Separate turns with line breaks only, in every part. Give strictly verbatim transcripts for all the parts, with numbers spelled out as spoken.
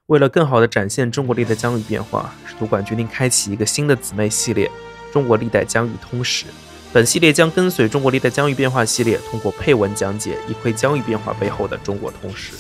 为了更好地展现中国历代疆域变化，使图馆决定开启一个新的姊妹系列——中国历代疆域通史。本系列将跟随中国历代疆域变化系列，通过配文讲解一窥疆域变化背后的中国通史。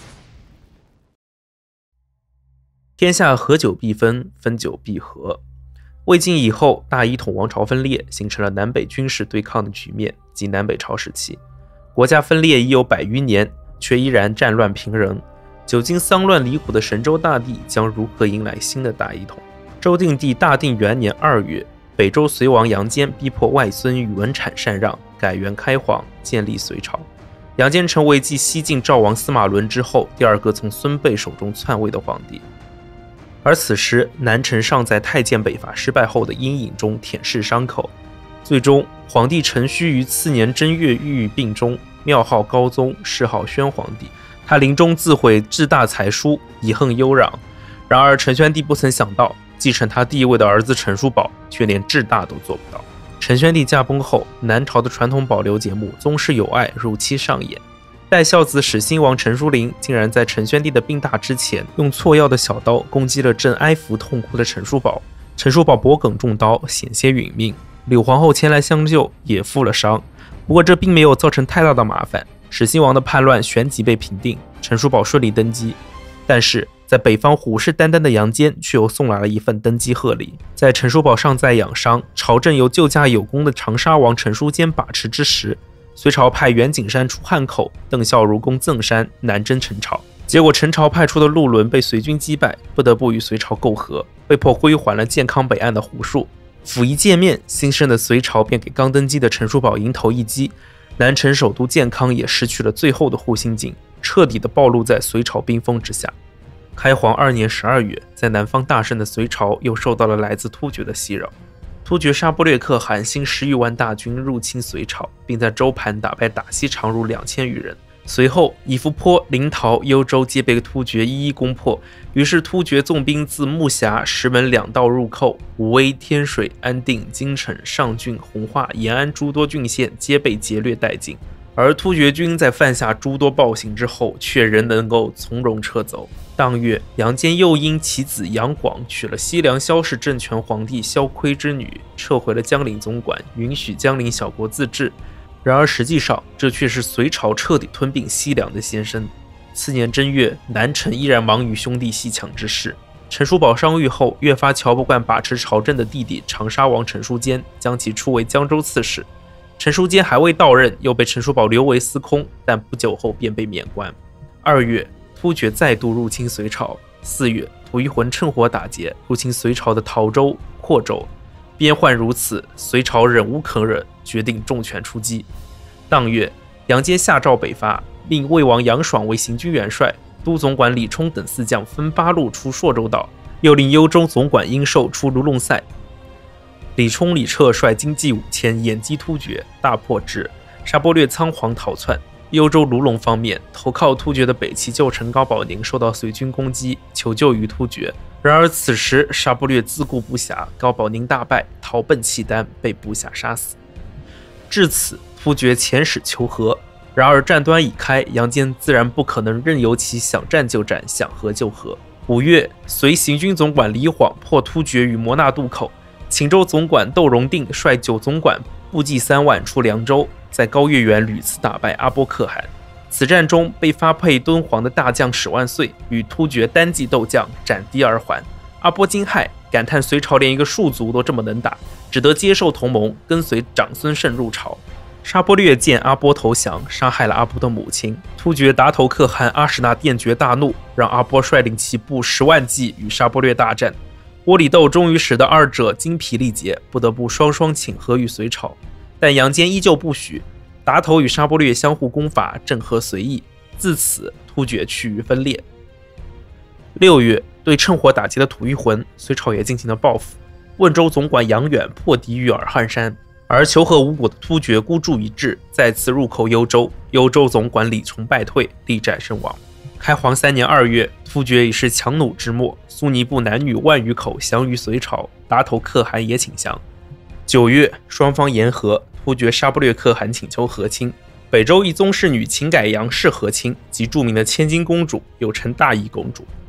天下合久必分，分久必合。魏晋以后，大一统王朝分裂，形成了南北军事对抗的局面，即南北朝时期。国家分裂已有百余年，却依然战乱频仍。久经丧乱离苦的神州大地将如何迎来新的大一统？周定帝大定元年二月，北周隋王杨坚逼迫外孙宇文产禅让，改元开皇，建立隋朝。杨坚成为继西晋赵王司马伦之后第二个从孙辈手中篡位的皇帝。而此时，南陈尚在太监北伐失败后的阴影中舔舐伤口。最终，皇帝陈顼于次年正月郁郁病终，庙号高宗，谥号宣皇帝。他临终自毁至大才书，以恨悠攘。然而陈宣帝不曾想到，继承他帝位的儿子陈叔宝却连至大都做不到。陈宣帝驾崩后，南朝的传统保留节目《宗室有爱》如期上演。代孝子始兴王陈叔陵竟然在陈宣帝的病大之前，用错药的小刀攻击了正哀服痛哭的陈叔宝。陈叔宝脖梗中刀，险些殒命。柳皇后前来相救，也负了伤。不过这并没有造成太大的麻烦。始兴王的叛乱旋即被平定，陈叔宝顺利登基。但是在北方虎视眈眈的杨坚却又送来了一份登基贺礼。在陈叔宝尚在养伤，朝政由救驾有功的长沙王陈叔坚把持之时，隋朝派袁景山出汉口，邓孝如攻赠山，南征陈朝。结果陈朝派出的陆伦被隋军击败，不得不与隋朝媾和，被迫归还了健康北岸的胡数。甫一见面，新生的隋朝便给刚登基的陈叔宝迎头一击。南陈首都健康也失去了最后的护心镜，彻底的暴露在隋朝兵锋之下。开皇二年十二月，在南方大胜的隋朝又受到了来自突厥的袭扰。突厥沙波略可汗兴十余万大军入侵隋朝，并在周盘打败打西常如两千余人。随后，以伏坡、临洮、幽州皆被突厥一一攻破，于是突厥纵兵自木峡、石门两道入寇，武威、天水、安定、京城、上郡、弘化、延安诸多郡县皆被劫掠殆尽。而突厥军在犯下诸多暴行之后，却仍能够从容撤走。当月，杨坚又因其子杨广娶了西凉萧氏政权皇帝萧岿之女，撤回了江陵总管，允许江陵小国自治。然而实际上，这却是隋朝彻底吞并西凉的先声。次年正月，南陈依然忙于兄弟西墙之事。陈叔宝伤愈后，越发瞧不惯把持朝政的弟弟长沙王陈叔坚，将其出为江州刺史。陈叔坚还未到任，又被陈叔宝留为司空，但不久后便被免官。二月，突厥再度入侵隋朝。四月，吐谷浑趁火打劫，入侵隋朝的陶州、阔州。边患如此，隋朝忍无可忍，决定重拳出击。当月，杨坚下诏北伐，命魏王杨爽为行军元帅，都总管李冲等四将分八路出朔州岛，又令幽州总管殷寿出卢龙塞。李冲、李彻率精骑五千掩击突厥，大破之，沙波略仓皇逃窜。幽州卢龙方面，投靠突厥的北齐旧臣高保宁受到隋军攻击，求救于突厥。然而此时沙波略自顾不暇，高保宁大败，逃奔契丹，被部下杀死。至此，突厥遣使求和。然而战端已开，杨坚自然不可能任由其想战就战，想和就和。五月，隋行军总管李晃破突厥于摩纳渡口，秦州总管窦荣定率九总管部骑三万出凉州，在高月原屡次打败阿波可汗。此战中被发配敦煌的大将史万岁与突厥单骑斗将斩敌而还。阿波惊骇，感叹隋朝连一个庶族都这么能打，只得接受同盟，跟随长孙晟入朝。沙波略见阿波投降，杀害了阿波的母亲。突厥达头可汗阿史那电厥大怒，让阿波率领其部十万骑与沙波略大战。窝里斗终于使得二者精疲力竭，不得不双双请和于隋朝。但杨坚依旧不许，达头与沙波略相互攻伐，正合隋意。自此，突厥趋于分裂。六月，对趁火打劫的吐谷浑，隋朝也进行了报复。汶州总管杨远破敌于尔汉山，而求和无果的突厥孤注一掷，再次入寇幽州。幽州总管李崇败退，力战身亡。开皇三年二月，突厥已是强弩之末，苏尼部男女万余口降于隋朝，达头可汗也请降。九月，双方言和，突厥沙波略可汗请求和亲，北周一宗室女秦改阳氏和亲，及著名的千金公主，又称大义公主。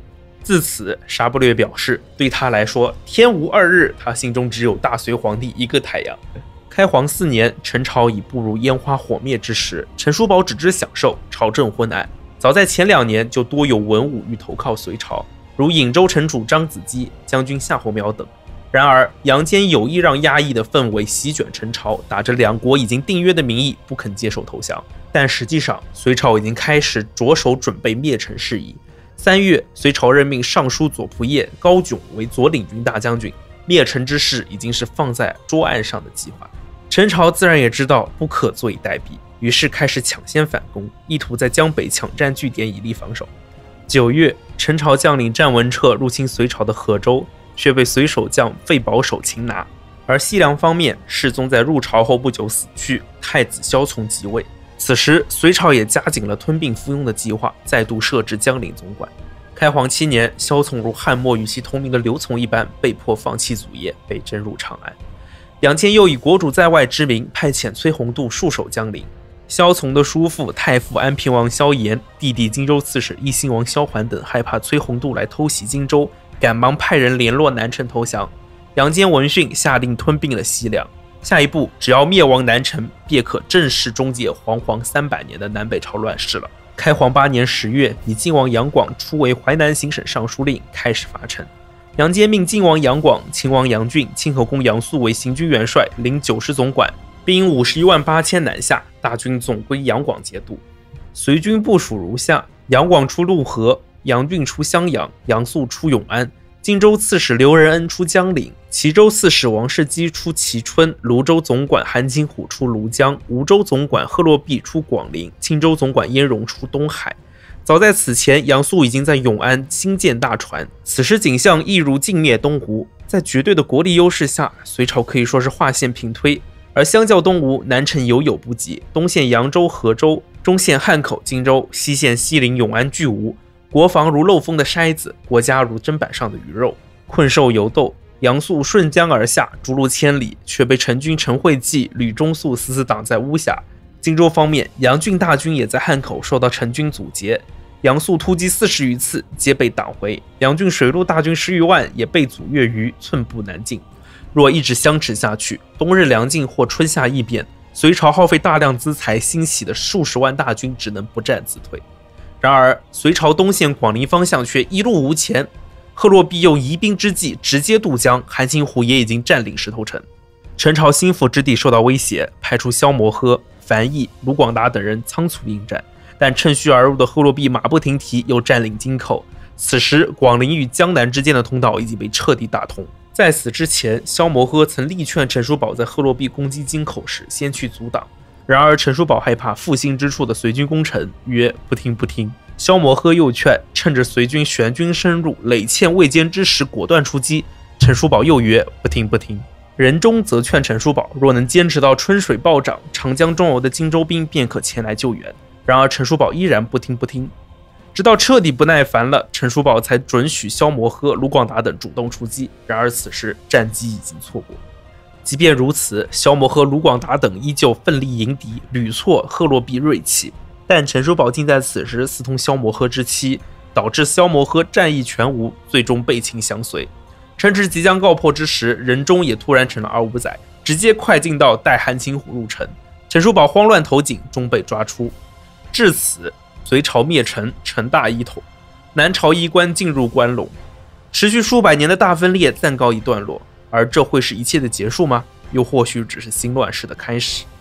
自此，沙不略表示，对他来说，天无二日，他心中只有大隋皇帝一个太阳。开皇四年，陈朝已步入烟花火灭之时，陈叔宝只知享受，朝政昏暗。早在前两年，就多有文武欲投靠隋朝，如颍州城主张子基、将军夏侯苗等。然而，杨坚有意让压抑的氛围席卷陈朝，打着两国已经订约的名义，不肯接受投降。但实际上，隋朝已经开始着手准备灭陈事宜。三月，隋朝任命尚书左仆射高炯为左领军大将军，灭陈之事已经是放在桌案上的计划。陈朝自然也知道不可坐以待毙，于是开始抢先反攻，意图在江北抢占据点以利防守。九月，陈朝将领战文彻入侵隋朝的河州，却被隋守将费保守擒拿。而西凉方面，世宗在入朝后不久死去，太子萧从即位。此时，隋朝也加紧了吞并附庸的计划，再度设置江陵总管。开皇七年，萧从如汉末与其同名的刘琮一般，被迫放弃祖业，被征入长安。杨坚又以国主在外之名，派遣崔弘度戍守江陵。萧从的叔父太傅安平王萧衍、弟弟荆州刺史义兴王萧桓等害怕崔弘度来偷袭荆州，赶忙派人联络南陈投降。杨坚闻讯，下令吞并了西凉。下一步，只要灭亡南陈，便可正式终结煌煌三百年的南北朝乱世了。开皇八年十月，以晋王杨广出为淮南行省尚书令，开始伐陈。杨坚命晋王杨广、秦王杨俊、清河公杨素为行军元帅，领九师总管，兵五十一万八千南下，大军总归杨广节度。隋军部署如下：杨广出陆河，杨俊出襄阳，杨素出永安。荆州刺史刘仁恩出江陵，齐州刺史王世基出蕲春，泸州总管韩擒虎出庐江，梧州总管贺洛弼出广陵，青州总管燕荣出东海。早在此前，杨素已经在永安兴建大船，此时景象一如尽灭东吴。在绝对的国力优势下，隋朝可以说是划线平推。而相较东吴，南陈犹有不及，东线扬州、河州，中线汉口、荆州，西线西陵、永安、巨吴。国防如漏风的筛子，国家如砧板上的鱼肉，困兽犹斗。杨素顺江而下，逐鹿千里，却被陈军陈惠济、吕中素死死挡在巫峡。荆州方面，杨俊大军也在汉口受到陈军阻截，杨素突击四十余次，皆被挡回。杨俊水陆大军十余万，也被阻越余，寸步难进。若一直相持下去，冬日粮尽或春夏异变，隋朝耗费大量资财兴起的数十万大军只能不战自退。然而，隋朝东线广陵方向却一路无前，贺洛弼用疑兵之计直接渡江，韩擒虎也已经占领石头城。陈朝心腹之地受到威胁，派出萧摩诃、樊毅、卢广达等人仓促应战，但趁虚而入的贺洛弼马不停蹄，又占领京口。此时，广陵与江南之间的通道已经被彻底打通。在此之前，萧摩诃曾力劝陈叔宝在贺洛弼攻击京口时先去阻挡。然而陈叔宝害怕复兴之处的隋军攻城，曰不听不听。萧摩诃又劝，趁着隋军旋军深入，累欠未坚之时，果断出击。陈叔宝又曰不听不听。仁宗则劝陈叔宝，若能坚持到春水暴涨，长江中游的荆州兵便可前来救援。然而陈叔宝依然不听不听。直到彻底不耐烦了，陈叔宝才准许萧摩诃、卢广达等主动出击。然而此时战机已经错过。即便如此，萧摩诃、卢广达等依旧奋力迎敌，屡挫贺洛弼锐气。但陈叔宝竟在此时私通萧摩诃之妻，导致萧摩诃战意全无，最终被擒降隋。陈池即将告破之时，仁宗也突然成了二五仔，直接快进到带韩擒虎入城。陈叔宝慌乱投井，终被抓出。至此，隋朝灭陈，陈大一统，南朝衣冠进入关陇，持续数百年的大分裂暂告一段落。而这会是一切的结束吗？又或许只是新乱世的开始？